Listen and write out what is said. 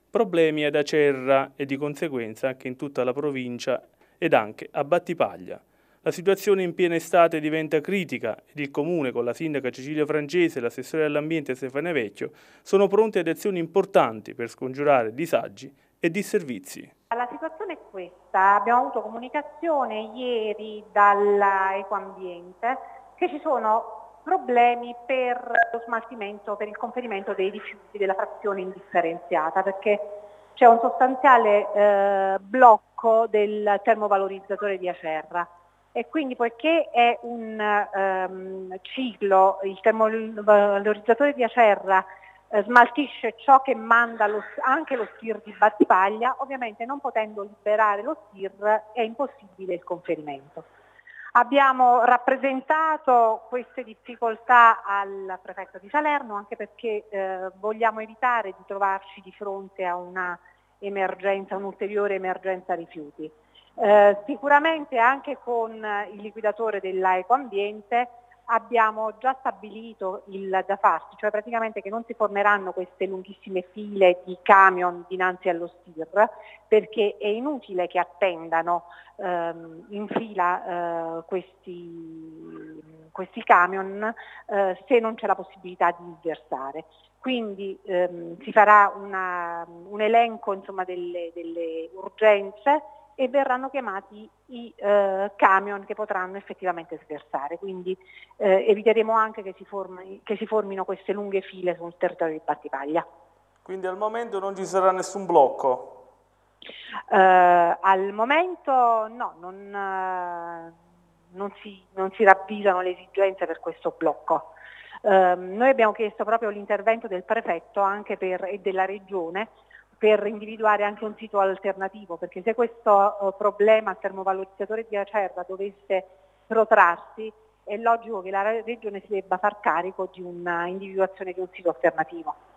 problemi ad Acerra e di conseguenza anche in tutta la provincia ed anche a Battipaglia. La situazione in piena estate diventa critica ed il Comune, con la sindaca Cecilia Frangese e l'assessore all'ambiente Stefania Vecchio, sono pronti ad azioni importanti per scongiurare disagi e disservizi. La situazione è questa: abbiamo avuto comunicazione ieri dalla Ecoambiente che ci sono problemi per lo smaltimento, per il conferimento dei rifiuti della frazione indifferenziata, perché c'è un sostanziale blocco del termovalorizzatore di Acerra. E quindi, poiché è un ciclo, il termovalorizzatore di Acerra smaltisce ciò che manda anche lo STIR di Battipaglia, ovviamente non potendo liberare lo STIR è impossibile il conferimento. Abbiamo rappresentato queste difficoltà al prefetto di Salerno, anche perché vogliamo evitare di trovarci di fronte a un'ulteriore emergenza rifiuti. Sicuramente anche con il liquidatore della Ecoambiente abbiamo già stabilito il da farsi, cioè praticamente che non si formeranno queste lunghissime file di camion dinanzi allo STIR, perché è inutile che attendano in fila questi camion se non c'è la possibilità di sversare. Quindi si farà un elenco, insomma, delle urgenze e verranno chiamati i camion che potranno effettivamente sversare. Quindi eviteremo anche che si formino queste lunghe file sul territorio di Battipaglia. Quindi al momento non ci sarà nessun blocco? Al momento no, non si ravvisano le esigenze per questo blocco. Noi abbiamo chiesto proprio l'intervento del prefetto e della regione per individuare anche un sito alternativo, perché se questo problema al termovalorizzatore di Acerra dovesse protrarsi, è logico che la regione si debba far carico di una individuazione di un sito alternativo.